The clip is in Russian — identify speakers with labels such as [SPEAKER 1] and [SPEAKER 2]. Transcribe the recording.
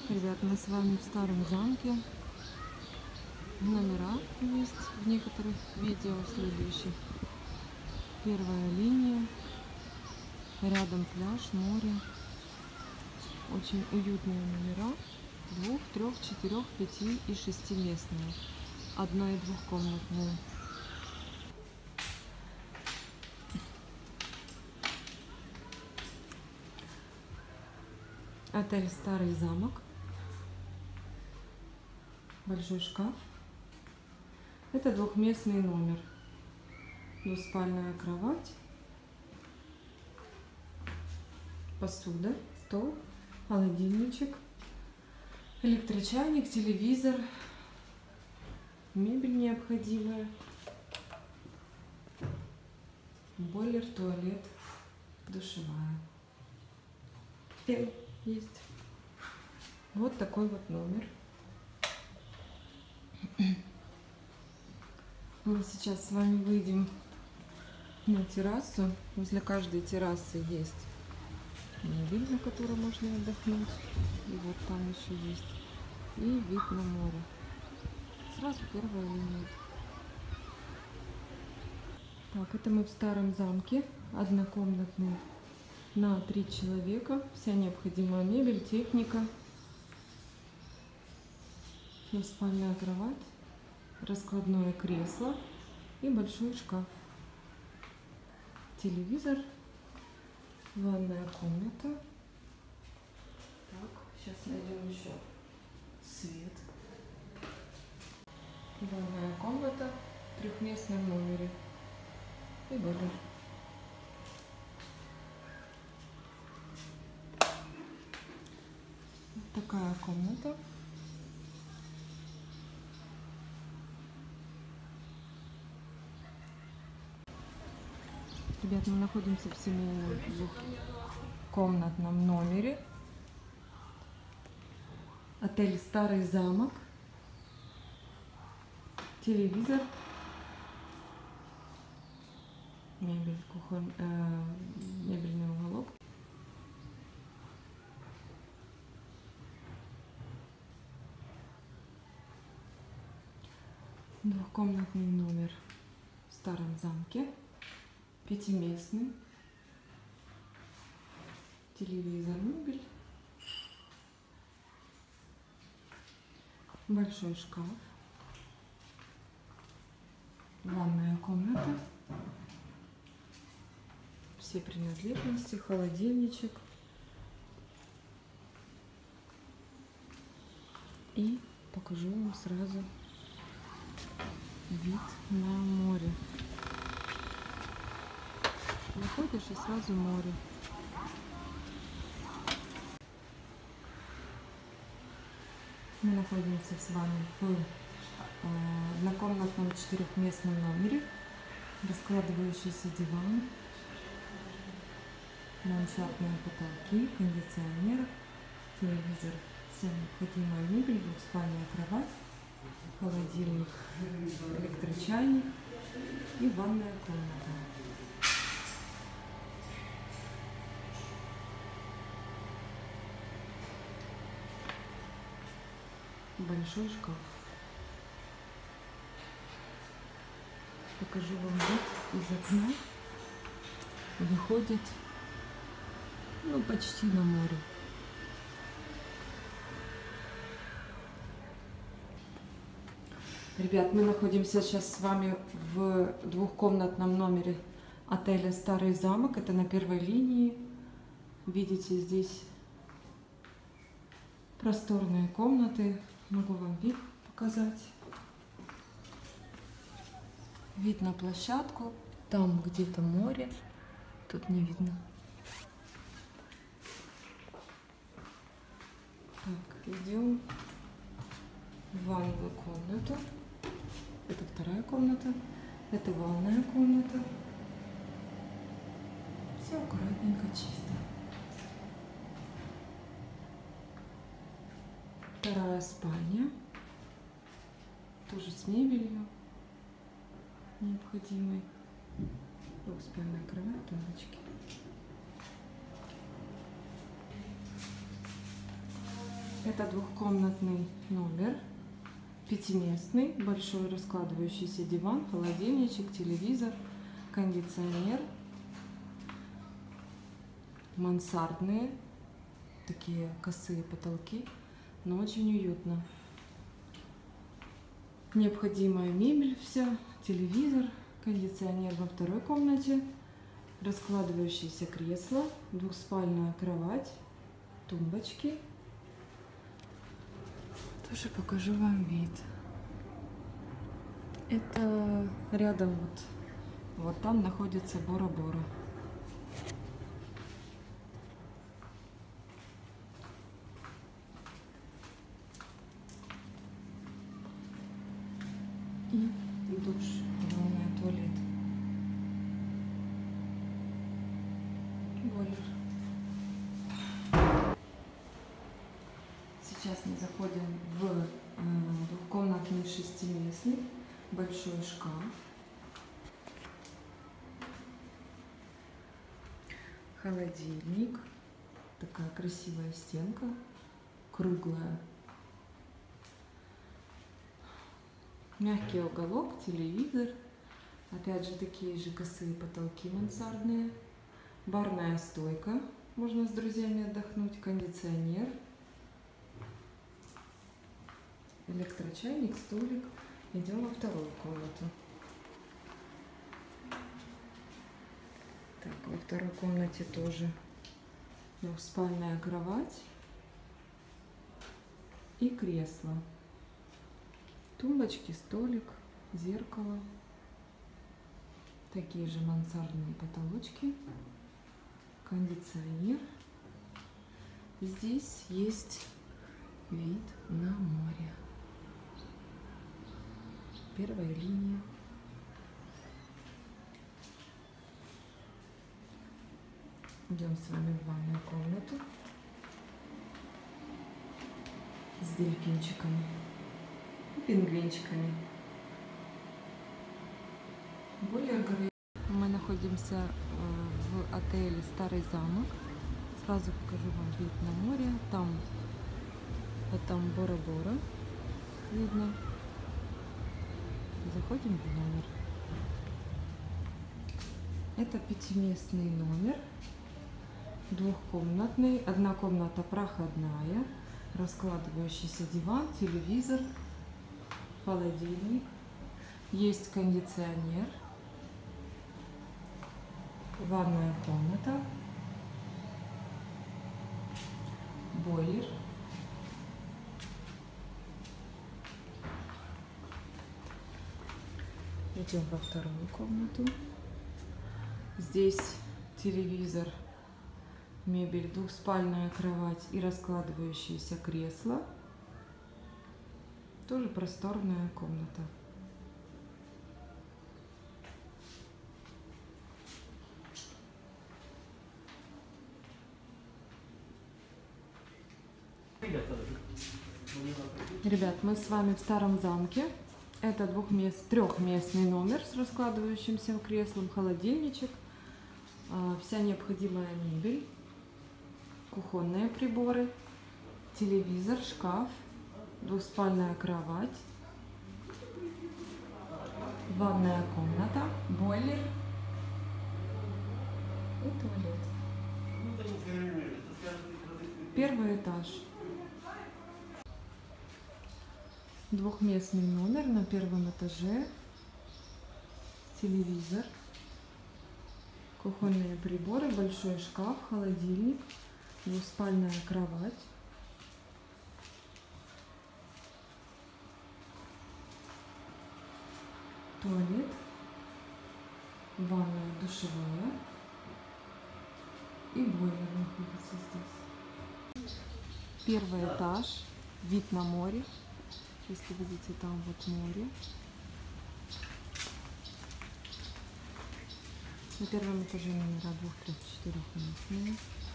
[SPEAKER 1] Ребят, мы с вами в старом замке. Номера есть в некоторых видео следующих. Первая линия. Рядом пляж, море. Очень уютные номера. 2-, 3-, 4-, 5- и 6-местные. Одно- и двухкомнатные. Отель «Старый замок». Большой шкаф. Это двухместный номер. Двуспальная кровать. Посуда, стол, холодильничек, электрочайник, телевизор, мебель необходимая, бойлер, туалет, душевая. Фен есть. Вот такой вот номер. Мы сейчас с вами выйдем на террасу. Возле каждой террасы есть мебель, на которой можно отдохнуть. И вот там еще есть. И вид на море. Сразу первая линия. Так, это мы в старом замке. Однокомнатный на 3 человека. Вся необходимая мебель, техника. Двуспальная кровать. Раскладное кресло. И большой шкаф. Телевизор. Ванная комната. Так, сейчас найдем еще свет. Ванная комната в 3-местном номере. И бойлер. Вот такая комната. Ребят, мы находимся в семейном двухкомнатном номере. Отель «Старый замок». Телевизор. Мебель, мебельный уголок. Двухкомнатный номер в старом замке. 5-местный. Телевизор, мебель. Большой шкаф. Ванная комната. Все принадлежности, холодильничек. И покажу вам сразу вид на море. Выходишь и сразу море. Мы находимся с вами в однокомнатном 4-местном номере. Раскладывающийся диван, мансардные потолки, кондиционер, телевизор, вся необходимая мебель, двухспальная кровать, холодильник, электрочайник и ванная комната. Большой шкаф. Покажу вам вид из окна. Выходит, ну, почти на море. Ребят, мы находимся сейчас с вами в двухкомнатном номере отеля «Старый замок». Это на первой линии. Видите, здесь просторные комнаты. Могу вам вид показать. Вид на площадку. Там где-то море. Тут не видно. Так, идем в ванную комнату. Это вторая комната. Это ванная комната. Все аккуратненько, чисто. Вторая спальня. Тоже с мебелью необходимой. Двухспальная кровать, тумбочки. Это двухкомнатный номер, пятиместный, большой раскладывающийся диван, холодильничек, телевизор, кондиционер, мансардные, такие косые потолки, но очень уютно. Необходимая мебель вся, телевизор, кондиционер во второй комнате, раскладывающееся кресло, двухспальная кровать, тумбочки. Тоже покажу вам вид. Это рядом вот там находится Бора-Бора. И душ, ванная, туалет. Бойлер. Сейчас мы заходим в двухкомнатный шестиместный большой шкаф. Холодильник. Такая красивая стенка, круглая. Мягкий уголок, телевизор. Опять же такие же косые потолки мансардные. Барная стойка. Можно с друзьями отдохнуть. Кондиционер. Электрочайник, столик. Идем во вторую комнату. Так, во второй комнате тоже двухспальная кровать и кресло. Тумбочки, столик, зеркало. Такие же мансардные потолочки. Кондиционер. Здесь есть вид на море. Первая линия. Идем с вами в ванную комнату с дельфинчиками и пингвинчиками. Бойлер горит. Мы находимся в отеле Старый замок. Сразу покажу вам вид на море. Там Бора-Бора видно. Заходим в номер. Это пятиместный номер, двухкомнатный. Одна комната проходная, раскладывающийся диван, телевизор, холодильник. Есть кондиционер, ванная комната, бойлер. Идем во вторую комнату. Здесь телевизор, мебель, двухспальная кровать и раскладывающееся кресло. Тоже просторная комната. Ребят, мы с вами в Старом замке. Это трехместный номер с раскладывающимся креслом, холодильничек, вся необходимая мебель, кухонные приборы, телевизор, шкаф, двухспальная кровать, ванная комната, бойлер и туалет. Первый этаж. Двухместный номер на первом этаже, телевизор, кухонные приборы, большой шкаф, холодильник, двухспальная кровать, туалет, ванная, душевая и бойлер находится здесь. Первый этаж, вид на море. Если видите, там вот море. На первом этаже номера 2, 3, 4 местные.